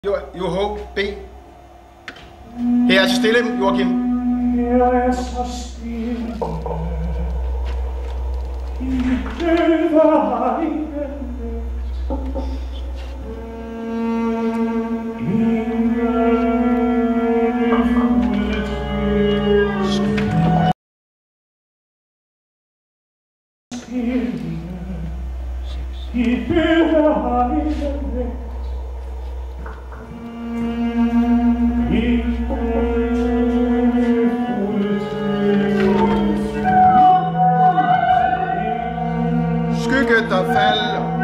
Jo, B. Her er så stille, Joachim. Her er så stille. I døde egen I døde egen Skygge, der falder